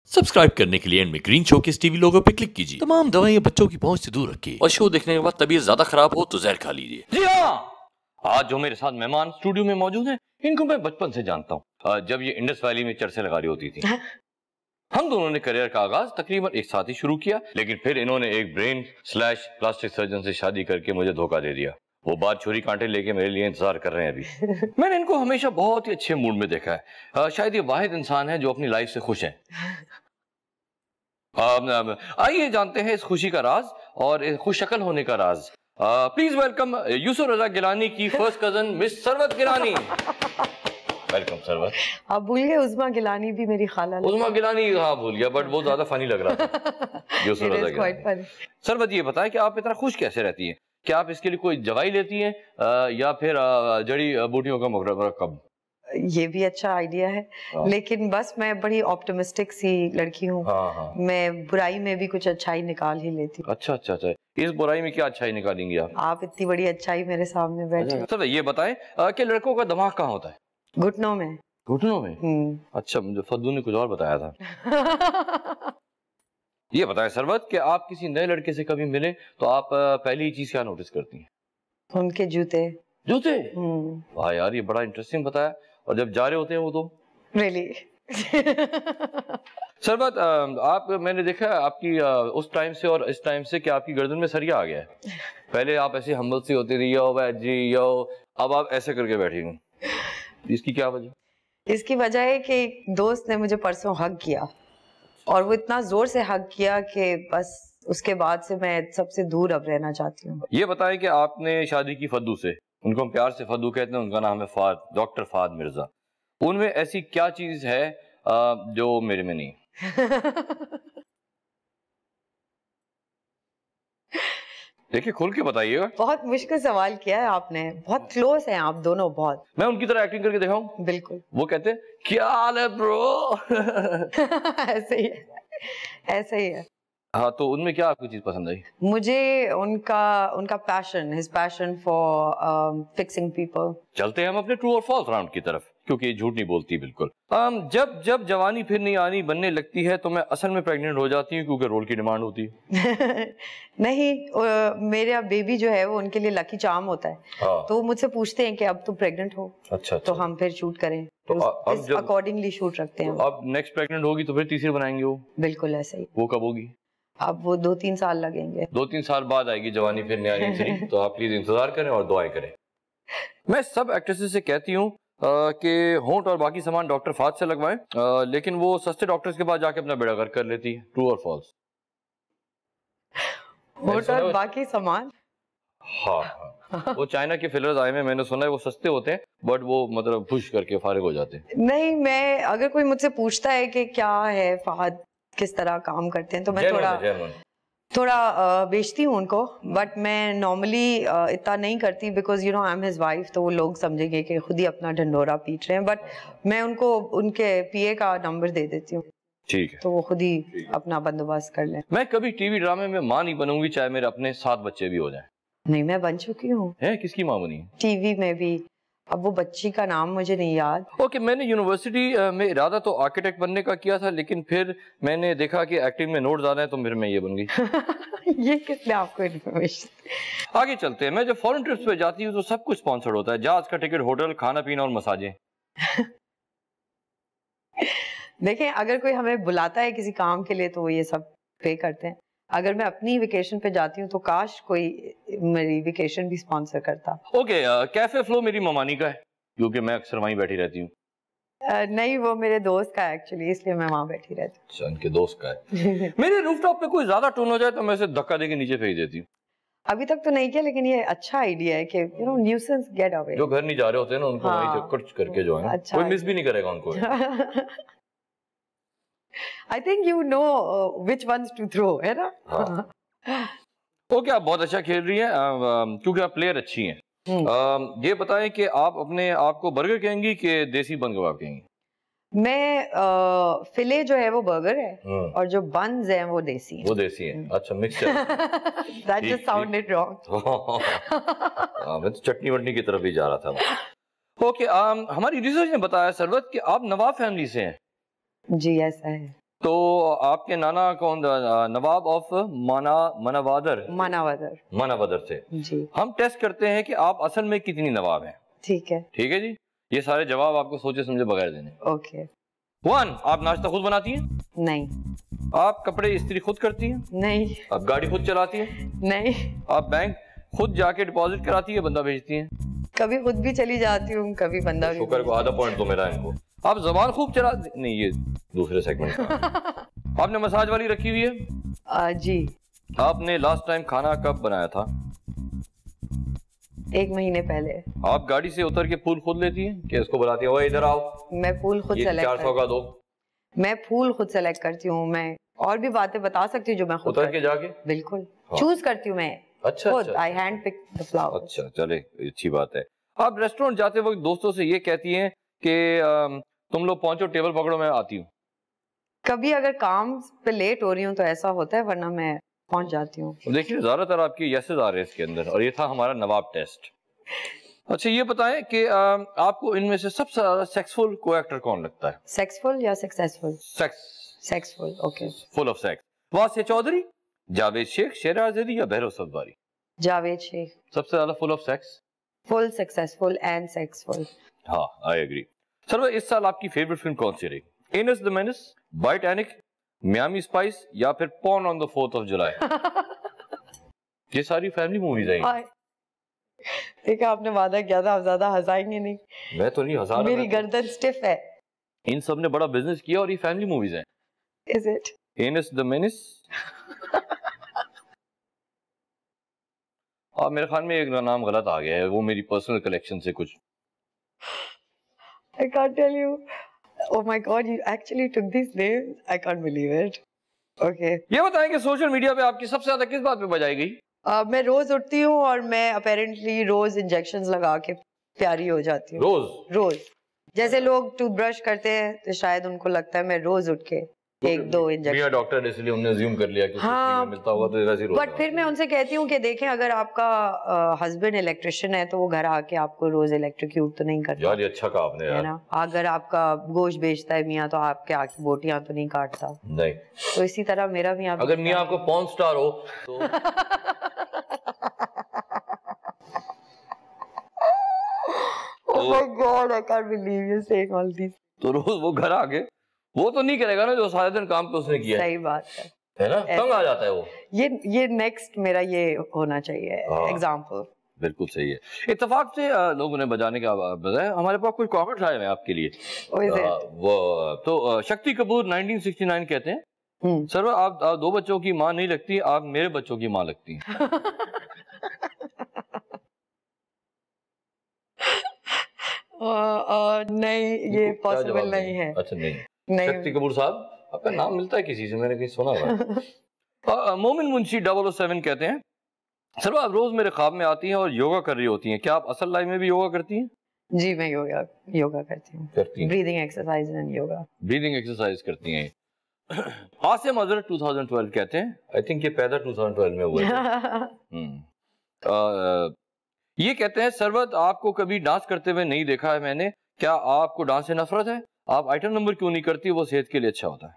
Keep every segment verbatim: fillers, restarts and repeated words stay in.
Subscribe करने के लिए एंड में ग्रीन शोकेस टीवी लोगो पे क्लिक कीजिए। तमाम दवाइयां बच्चों की पहुंच से दूर रखिए और शो देखने के बाद तबीयत ज्यादा खराब हो तो जहर खा लीजिए। जी हाँ, आज जो मेरे साथ मेहमान स्टूडियो में मौजूद हैं, इनको मैं बचपन से जानता हूँ। जब ये इंडस वैली में चरसे लगा रही होती थी, हम दोनों ने करियर का आगाज तकरीबन एक साथ ही शुरू किया, लेकिन फिर इन्होंने एक ब्रेन स्लैश प्लास्टिक सर्जन से शादी करके मुझे धोखा दे दिया। वो बात छुरी कांटे लेके मेरे लिए इंतजार कर रहे हैं अभी। मैंने इनको हमेशा बहुत ही अच्छे मूड में देखा है। शायद ये वाहिद इंसान है जो अपनी लाइफ से खुश है। आइए जानते हैं इस खुशी का राज और इस खुश शक्ल होने का राज। प्लीज वेलकम यूसुफ रजा गिलानी की first cousin miss Sarwat Gilani. Welcome Sarwat. आप भूल गए उस्मा गिलानी भी मेरी खाला। उस्मा गिलानी हाँ भूल गया, बट वो ज्यादा फनी लग रहा था। यूसुफ रजा गिलानी। सरवत ये बताएं कि आप इतना खुश कैसे रहती हैं? क्या आप इसके लिए कोई दवाई लेती हैं या फिर जड़ी बूटियों का मरकब? ये भी अच्छा आइडिया है, लेकिन बस मैं बड़ी ऑप्टिमिस्टिक सी लड़की हूँ। हाँ, हाँ। मैं बुराई में भी कुछ अच्छाई निकाल ही लेती हूँ। अच्छा अच्छा अच्छा। इस बुराई में क्या अच्छाई निकालेंगी आप? आप इतनी बड़ी अच्छाई मेरे सामने बैठे। अच्छा, ये बताएं कि लड़कों का दिमाग कहाँ होता है? घुटनों में। घुटनों में? अच्छा, मुझे फद्दू ने कुछ और बताया था। ये बताएं सरवत कि आप किसी नए लड़के से कभी मिले तो आप पहली चीज क्या नोटिस करती हैं? उनके जूते। जूते? वाह यार, ये बड़ा इंटरेस्टिंग बताया। और जब जा रहे होते हैं वो तो रियली सरवत, आप मैंने देखा आपकी उस टाइम से और इस टाइम से कि आपकी गर्दन में सरिया आ गया है। पहले आप ऐसे हम्बल सी होती थी, यो जी यो, अब आप ऐसे करके बैठी हूँ। इसकी क्या वजह? इसकी वजह है कि एक दोस्त ने मुझे परसों हग किया और वो इतना जोर से हग किया कि बस उसके बाद से मैं सबसे दूर अब रहना चाहती हूँ। ये बताएं कि आपने शादी की फद्दू से, उनको हम प्यार से फद्दू कहते हैं, उनका नाम है फाद, डॉक्टर फाद मिर्जा। उनमें ऐसी क्या चीज है जो मेरे में नहीं? देखिए खुल के बताइएगा। बहुत मुश्किल सवाल किया है आपने, बहुत क्लोज हैं आप दोनों बहुत। मैं उनकी तरह एक्टिंग करके दिखाऊं? बिल्कुल। वो कहते हैं क्या हाल है ब्रो? ऐसे ही है, ऐसे ही है। हाँ, तो उनमें क्या आपको चीज पसंद आई? मुझे उनका उनका passion, his passion for fixing people. चलते हैं हम अपने ट्रू और फॉल्स राउंड की तरफ, क्योंकि झूठ नहीं बोलती बिल्कुल। um, जब जब जवानी फिर नहीं आनी बनने लगती है तो मैं असल में प्रेग्नेंट हो जाती हूँ क्योंकि रोल की डिमांड होती है। नहीं, uh, मेरा बेबी जो है वो उनके लिए लकी चार्म होता है। हाँ। तो मुझसे पूछते हैं कि अब तुम प्रेग्नेंट हो। अच्छा, अच्छा। तो हम फिर शूट करें तो अब अकॉर्डिंगली शूट रखते हैं। तो अब नेक्स्ट प्रेग्नेंट होगी तो फिर तीसरी बनाएंगे वो? बिल्कुल ऐसे ही। वो कब होगी? अब वो दो तीन साल लगेंगे। दो तीन साल बाद आएगी जवानी फिर नहीं आनी। तो आप प्लीज इंतजार करें और दुआएं करें। मैं सब एक्ट्रेसेस से कहती हूँ कि होंठ और बाकी सामान डॉक्टर फाद से लगवाएं, लेकिन वो सस्ते डॉक्टर्स के पास जाके अपना बेड़ा गर्क कर लेती है। ट्रू और फॉल्स? होंठ और बाकी सामान? हाँ, हाँ। वो चाइना के फिलर्स आए हैं, मैंने सुना है वो सस्ते होते हैं, बट वो मतलब पुश करके फारिग हो जाते हैं। नहीं, मैं अगर कोई मुझसे पूछता है कि क्या है फाद, किस तरह काम करते हैं, तो मैं थोड़ा थोड़ा बेचती हूँ उनको, बट मैं नॉर्मली इतना नहीं करती because you know I am his wife. तो वो लोग समझेंगे कि खुद ही अपना ढंडोरा पीट रहे हैं, बट मैं उनको उनके पीए का नंबर दे देती हूँ। ठीक है, तो वो खुद ही अपना बंदोबस्त कर लें। मैं कभी टीवी ड्रामे में माँ नहीं बनूंगी, चाहे मेरे अपने सात बच्चे भी हो जाएं। नहीं, मैं बन चुकी हूँ। है? किसकी माँ बनी? टीवी में भी। अब वो बच्ची का नाम मुझे नहीं याद। ओके okay, मैंने यूनिवर्सिटी में इरादा तो आर्किटेक्ट बनने का किया था, लेकिन फिर मैंने देखा कि एक्टिंग में नोट ज्यादा है, तो फिर मैं ये बन गई। ये किसने आपको इन्फॉर्मेशन? आगे चलते हैं। मैं जब फॉरेन ट्रिप्स पे जाती हूँ तो सब कुछ स्पॉन्सर्ड होता है, जहाज का टिकट, होटल, खाना पीना और मसाजें। देखें, अगर कोई हमें बुलाता है किसी काम के लिए तो वो ये सब पे करते हैं। अगर मैं अपनी वेकेशन पे जाती हूँ तो काश कोई मेरी वेकेशन भी स्पॉन्सर करता। ओके, कैफे फ्लो मेरी ममानी का है क्योंकि मैं अक्सर वहीं बैठी रहती हूँ। uh, नहीं, वो मेरे दोस्त का है एक्चुअली, इसलिए मैं वहाँ बैठी रहती हूँ। अच्छा, उनके दोस्त का है। मेरे रूफटॉप पे कोई ज्यादा टोन हो जाए तो मैं उसे धक्का देके नीचे फेंक देती हूँ। अभी तक तो नहीं किया, लेकिन ये अच्छा आइडिया है कि you know nuisance get away. जो घर नहीं जा रहे होते हैं ना उनको वहीं से कट करके जो है कोई मिस भी नहीं करेगा उनको। I think you know uh, which ones to throw, है ना? हाँ। ओके, आप बहुत अच्छा खेल रही हैं क्योंकि आप प्लेयर अच्छी हैं। आ, ये बताएं कि आप अपने आप को बर्गर कहेंगी कि देसी बन कबाब कहेंगी? मैं आ, फिले जो है वो बर्गर है और जो बन्स हैं वो देसी हैं। वो देसी हैं। अच्छा, mixture. That just sounded wrong. हाँ, मैं तो चटनी वटनी की तरफ ही जा रहा था। ओके, हमारी रिसर्च ने बताया सरवत कि आप नवाब फैमिली से हैं। जी ऐसा है। तो आपके नाना कौन, नवाब ऑफ माना मनावादर मानावादर मानावादर से जी। हम टेस्ट करते हैं कि आप असल में कितनी नवाब हैं। ठीक है ठीक है जी, ये सारे जवाब आपको सोचे समझे बगैर देने। ओके। वन, आप नाश्ता खुद बनाती हैं? नहीं। आप कपड़े इस्त्री खुद करती हैं? नहीं। आप गाड़ी खुद चलाती हैं? नहीं। आप बैंक खुद जाके डिपॉजिट कराती है, बंदा भेजती हैं? कभी खुद भी चली जाती हूँ, कभी बंदा भी। शुक्र को आधा पॉइंट तो मेरा है इनको। आप जबान खूब चला, नहीं ये दूसरे सेगमेंट का। आपने मसाज वाली रखी हुई है? आ, जी। आपने लास्ट टाइम खाना कब बनाया था? एक महीने पहले। आप गाड़ी से उतर के फूल खुद लेती हैं कि इसको बुलाती है, ओए इधर आओ? मैं फूल खुद सेलेक्ट चार सौ का दो। मैं फूल खुद सेलेक्ट करती हूँ। मैं और भी बातें बता सकती हूँ जो मैं खुद उतर के जाके बिल्कुल हाँ। चूज करती हूँ मैं। अच्छा खुद अच्छा I hand pick the flower. अच्छा चले, अच्छी बात है। आप रेस्टोरेंट जाते वक्त दोस्तों से ये कहती हैं कि तुम लोग पहुंचो टेबल पकड़ो मैं आती हूँ? कभी अगर काम पे लेट हो रही हूँ तो ऐसा होता है, वरना मैं पहुंच जाती हूँ। देखिए ज्यादातर आपके यसेस आ रहे हैं इसके अंदर, और ये था हमारा नवाब टेस्ट। अच्छा ये बताएं कि आपको इनमें से सबसे ज्यादा सेक्सफुल को एक्टर कौन लगता है? सेक्सफुल या successful? Sex sexful. Okay. Full of sex. Wasia Chaudhry, Javed Sheikh, Sherazdi या बहरो सफदारी? जावेद शेख। सबसे ज्यादा full of sex? Full successful and sexful. हाँ आई एग्री। सर इस साल आपकी फेवरेट फिल्म कौन सी रही? Anus the menace, Titanic, Miami spice या फिर porn on the fourth of July? ये सारी फैमिली मूवीज आई। देखा आपने वादा किया था आप ज्यादा हंसाएंगे नहीं। मैं तो नहीं हंसा रहा, मेरी गर्दन स्टिफ है। इन सब ने बड़ा बिजनेस किया और ये फैमिली मूवीज हैं। Is it? Anus the menace. हाँ मेरे ख्याल में एक नाम गलत आ गया है, वो मेरी पर्सनल कलेक्शन से कुछ। I can't tell you. Oh my God, you actually took these names. I can't believe it. Okay. ये बताएं कि सोशल मीडिया पे आपकी सबसे ज्यादा किस बात पे बजाई गई? uh, मैं रोज उठती हूँ और मैं अपेरेंटली रोज इंजेक्शंस लगा के प्यारी हो जाती हूँ। रोज? रोज जैसे लोग टूथब्रश करते हैं तो शायद उनको लगता है मैं रोज उठ के एक दो इंजेक्शन। डॉक्टर इसलिए उन्होंने अज्यूम कर लिया कि हाँ, मिलता होगा तो वैसे ही रोज। बट फिर मैं उनसे कहती हूँ कि देखें अगर आपका हस्बैंड इलेक्ट्रिशियन है तो वो घर आके आपको रोज इलेक्ट्रिक्यूट तो नहीं करता। यार ये अच्छा कहा आपने यार। है ना, अगर आपका गोश्त बेचता है मियाँ तो आपके आके बोटियां तो नहीं काटता। नहीं, तो इसी तरह मेरा मियाँ, अगर मियाँ आपको पॉर्न स्टार हो तो Oh my God, I can't believe you saying all these. तो रोज वो घर आके वो तो नहीं करेगा ना जो सारे दिन काम पे उसने किया। सही बात है, है ना, तंग आ जाता है वो। ये ये नेक्स्ट मेरा ये होना चाहिए एग्जाम्पल। बिल्कुल सही है। इत्तेफाक से लोगों ने बजाने का बताया, हमारे पास कुछ कमेंट्स आए हैं आपके लिए। आ, वो तो Shakti Kapoor nineteen sixty nine कहते हैं, सर आप, आप दो बच्चों की माँ नहीं लगती, आप मेरे बच्चों की माँ लगती हैं। नहीं ये पॉसिबल नहीं है। अच्छा नहीं, नहीं। शक्ति कपूर साहब आपका नाम मिलता है किसी से, मैंने कहीं सुना हुआ। मोमिन मुंशी डबल ओ सेवन कहते हैं, सर आप रोज मेरे ख्वाब में आती हैं और योगा कर रही होती हैं, क्या आप असल लाइफ में भी योगा करती हैं? जी मैं योगा योगा करती हूँ, breathing exercise and yoga. Breathing exercise करती हैं। Asim Azhar two thousand twelve कहते हैं, आई थिंक ये पैदा टू थाउजेंड ट्वेल्व में हुआ है। ये कहते हैं, सरवत आपको कभी डांस करते हुए नहीं देखा है मैंने, क्या आपको डांस से नफरत है? आप आइटम नंबर क्यों नहीं करती, वो सेहत के लिए अच्छा होता है।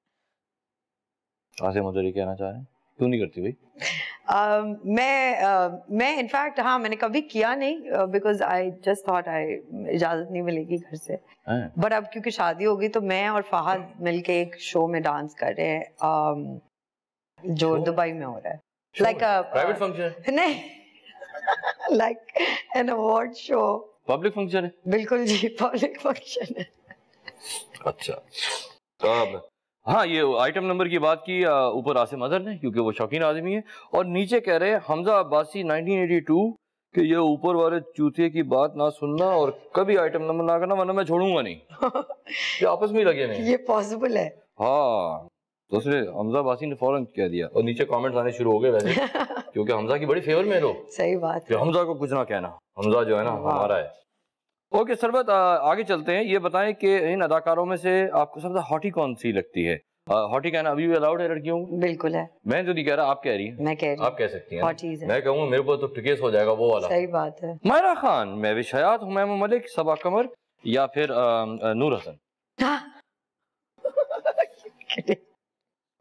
आसिम अजहर ये कहना चाह रहे हैं, क्यों नहीं करती भाई? Uh, मैं uh, मैं इनफैक्ट हाँ मैंने कभी किया नहीं, because I just thought I इजाजत नहीं मिलेगी घर से, बट अब क्योंकि शादी हो गई तो मैं और फहद मिलके एक शो में डांस कर रहे हैं, um, जो दुबई में हो रहा है, लाइक प्राइवेट फंक्शन नहीं, like an award show. Public function है? बिल्कुल जी पब्लिक फंक्शन है। अच्छा तो हाँ, ये आइटम नंबर की बात की ऊपर आसिम अजहर ने, क्योंकि वो शौकीन आदमी है, और नीचे कह रहे हैं Hamza Abbasi nineteen eighty two कि ये ऊपर वाले चूतिए की बात ना सुनना और कभी आइटम नंबर ना करना वरना मैं छोड़ूंगा नहीं। ये आपस में ही लगे नहीं। ये पॉसिबल है? हाँ, तो उसने हमजा अब्बासी ने फौरन कह दिया, और नीचे कमेंट्स आने शुरू हो गए वैसे, क्योंकि हमजा की बड़ी फेवर में लोग। सही बात है, हमजा को कुछ ना कहना, हमजा जो है ना हमारा है। ओके सरबत, आगे चलते हैं। ये बताएं कि इन अदाकारों में से आपको सबसे हॉटी कौन सी लगती है? हॉटी कहना अभी भी अलाउड है लड़कियों? बिल्कुल है। मैं तो नहीं कह रहा, आप कह रही हैं। मैं कह रही हूं। आप कह सकती हैं। हॉटीज है। मैं कहूँगा मेरे ऊपर तो टिकेस हो जाएगा वो वाला। सही बात है। मायरा खान, महविश हयात, हुमैमा मलिक, सबा कमर या फिर नूर हसन?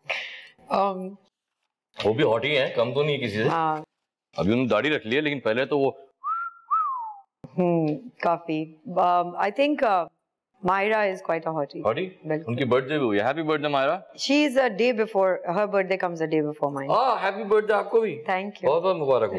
um, वो भी हॉट ही है, कम तो नहीं किसी से। हाँ अभी उन्होंने दाढ़ी रख ली है, लेकिन पहले तो वो हम्म काफी। I think Myra is quite a hottie. Hottie? उनकी बर्थडे भी हुई है। Happy birthday Myra. She is a day before, her birthday comes a day before mine. हाँ, हैप्पी बर्थडे आपको भी। Thank you. बहुत बहुत मुबारक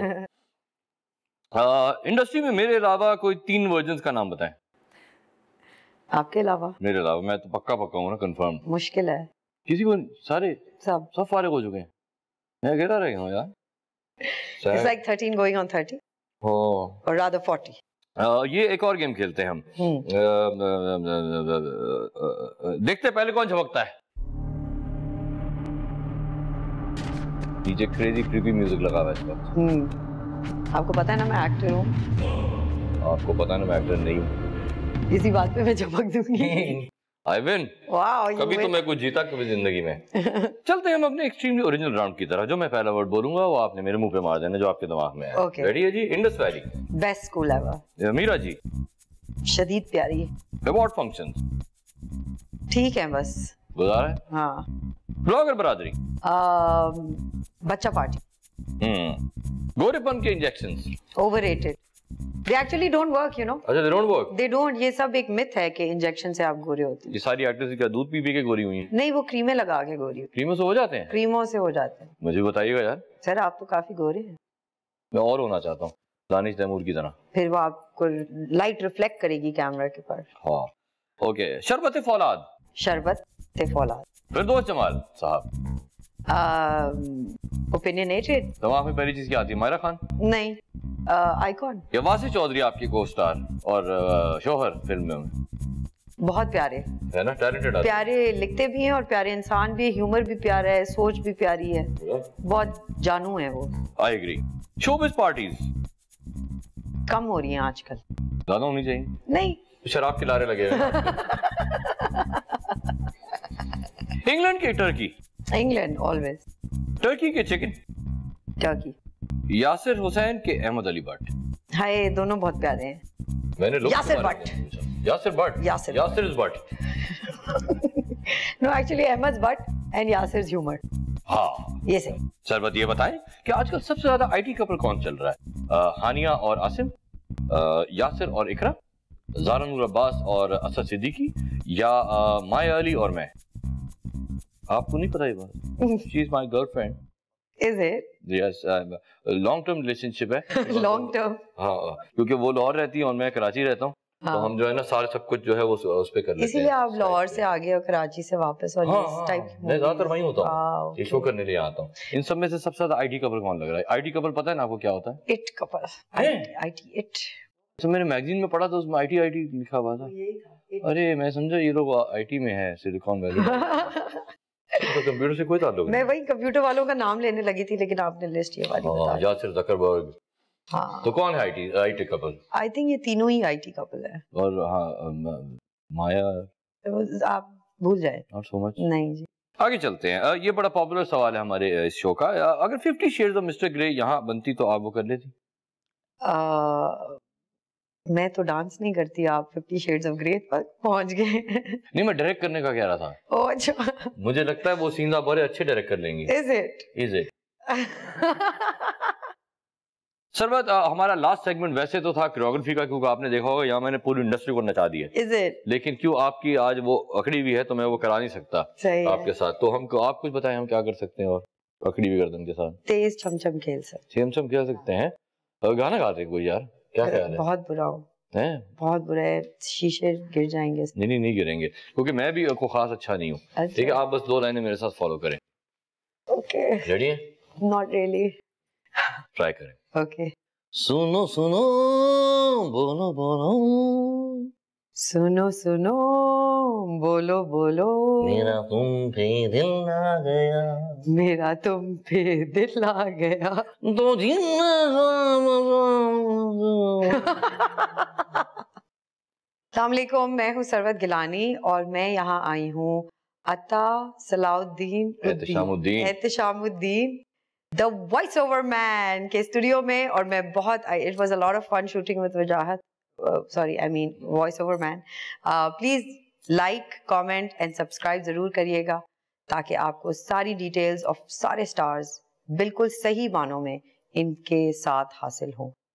हो। इंडस्ट्री में मेरे अलावा कोई तीन वर्जन्स का नाम बताएं। आपके अलावा? मेरे अलावा मैं तो पक्का पक्का हूँ ना, कंफर्म। मुश्किल है। किसी को सारे सब सब फारिग हो चुके हैं। मैं अकेला रह गया हूँ यार। It's like thirteen going on thirty. Oh. Or rather forty. Uh, ये एक और गेम खेलते हैं हम। uh, देखते पहले कौन झपकता है। डीजे क्रेजी क्रीपी म्यूजिक लगा हुआ है इस वक्त। हम्म आपको पता है ना मैं एक्टर हूँ। आपको पता है ना मैं एक्टर नहीं हूँ। इसी बात पे मैं झपक दूंगी। I win. Wow, कभी तो मैं कुछ जीता कभी जिंदगी में। चलते हैं हम अपने एक्सट्रीमली ओरिजिनल राउंड की तरह। जो मैं पहला वर्ड बोलूंगा वो आपने मेरे मुंह पे मार देना जो आपके दिमाग में है। Okay. रेडी है जी? Indus Valley. Best school ever. Meera ji. शदीद प्यारी। Award function. ठीक है बस। गुजारा है? हाँ। ब्लॉगर बरादरी। बच्चा पार्टी। हम्म गोरेपन के injections. Overrated. They actually don't work, you know. अच्छा, they don't work. They don't. ये सब एक मिथ है कि इंजेक्शन से आप गोरे होते हैं। ये सारी एक्ट्रेस क्या दूध पी पी के गोरी हुई हैं? नहीं, वो क्रीमें लगा के गोरी होती हैं। क्रीमों से हो जाते हैं? क्रीमों से हो जाते हैं। मुझे बताइएगा यार। सर आप तो काफी गोरे हैं। मैं और होना चाहता हूँ, दानिश तैमूर की तरह। फिर वो आपको लाइट रिफ्लेक्ट करेगी कैमरा के पर। हाँ, ओके। शरबत फौलाद। शरबत फौलाद। फिरदौस जमाल साहब। ओपिनियनेटेड। दिमाग में पहली चीज क्या आती है? मायरा खान? नहीं, आइकॉन। या वासी चौधरी आपकी को स्टार और शोहर फिल्म में। बहुत प्यारे है ना, टैलेंटेड। प्यारे लिखते भी हैं और प्यारे इंसान भी, ह्यूमर भी प्यारा है, सोच भी प्यारी है, बहुत जानू है वो। I agree. शोबिज पार्टीज कम हो रही हैं आजकल। ज्यादा होनी चाहिए। नहीं, शराब के लारे लगे हैं। इंग्लैंड की टर्की। England always. टर्की के चिकन। टर्की। यासिर हुसैन के अहमद अली भट्ट। हाय, दोनों बहुत प्यारे हैं। मैंने Yasir Bhatt. Yasir Bhatt. Yasir Yasir is Bhatt. No, actually Ahmed Bhatt and Yasir humour. हाँ, ये सही। सरबत ये बताएं कि आजकल सबसे ज्यादा आईटी कपल कौन चल रहा है? आ, हानिया और आसिम, आ, यासिर और इकरा, ज़ारा नूर अब्बास और असद सिद्दीकी, या आ, माया अली और मैं? आपको नहीं पता ये बात? She is my girlfriend. Is it? Yes, long term relationship है। Long term. हाँ, क्योंकि वो लाहौर रहती है और मैं कराची रहता हूँ। हाँ। तो हम जो है ना सारे सब कुछ जो है वो उस पे कर लेते हैं। इसीलिए आप लाहौर से आगे और कराची से वापस और हाँ, इस टाइप की मैं ज्यादातर वहीं होता हूँ, ये शो करने लिए आता हूँ। इन सब में से सबसे ज्यादा आईटी कपल कौन लग रहा है? आईटी कपल पता है ना आपको क्या होता है? It couple. IT it. तो मैंने मैगजीन में पढ़ा था, उसमें आईटी आईटी लिखा हुआ था। अरे मैं समझा ये लोग आईटी में है, सिलिकॉन वैली। तो कंप्यूटर से कोई ताल्लुक नहीं। मैं वही कंप्यूटर वालों का नाम लेने लगी थी, लेकिन आपने लिस्ट ये वाली बता दी। यासिर ज़करबर्ग। हाँ। तो कौन है IT IT couple? I think ये तीनों ही आईटी कपल है। और हाँ, माया आप भूल जाए। Not so much. नहीं जी। आगे चलते हैं। ये बड़ा पॉपुलर सवाल है हमारे इस शो का। अगर fifty shades of mister Grey यहाँ बनती तो आप वो कर लेती? मैं तो डांस नहीं करती, आप फिफ्टी शेड्स ऑफ ग्रे पर पहुंच गए। नहीं, मैं डायरेक्ट करने का कह रहा था। ओह अच्छा। मुझे लगता है वो सीन आप बड़े अच्छे डायरेक्ट कर लेंगी। Is it? Is it? Sarwat, हमारा लास्ट सेगमेंट वैसे तो था कोरियोग्राफी का, क्योंकि आपने देखा होगा यहाँ मैंने पूरी इंडस्ट्री को नचा दिया। Is it? लेकिन क्यों आपकी आज वो अकड़ी हुई है तो मैं वो करा नहीं सकता सही आपके है। साथ। तो हम आप कुछ बताएं, हम क्या कर सकते हैं और अकड़ी हुई गर्दन के साथ? तेज छमछम खेल सकते हैं। छमछम खेल सकते हैं। गाना गाते हैं कोई यार? क्या ख्याल है? बहुत बुरा हो है? बहुत बुरा है, शीशे गिर जाएंगे। नहीं नहीं नहीं गिरेंगे, क्योंकि मैं भी को खास अच्छा नहीं हूँ। अच्छा। ठीक है, आप बस दो लाइनें मेरे साथ फॉलो करें। ओके। रेडी है? Not really. ट्राई करें। ओके। सुनो सुनो बोलो बोलो, सुनो सुनो बोलो बोलो, मेरा तुम पे दिल आ गया, मेरा तुम पे दिल आ गया, दो दिन अस्सलामुअलैकुम, मैं हूँ सरवत गिलानी और मैं यहाँ आई हूँ Ata Salahuddin Ehteshamuddin Ehteshamuddin the voice over man के स्टूडियो में। और मैं बहुत it was a lot of fun shooting with Wajahat, sorry I mean voice over man. Please like, comment and subscribe जरूर करिएगा। ताकि आपको सारी डिटेल्स ऑफ सारे स्टार्स बिल्कुल सही मानों में इनके साथ हासिल हो।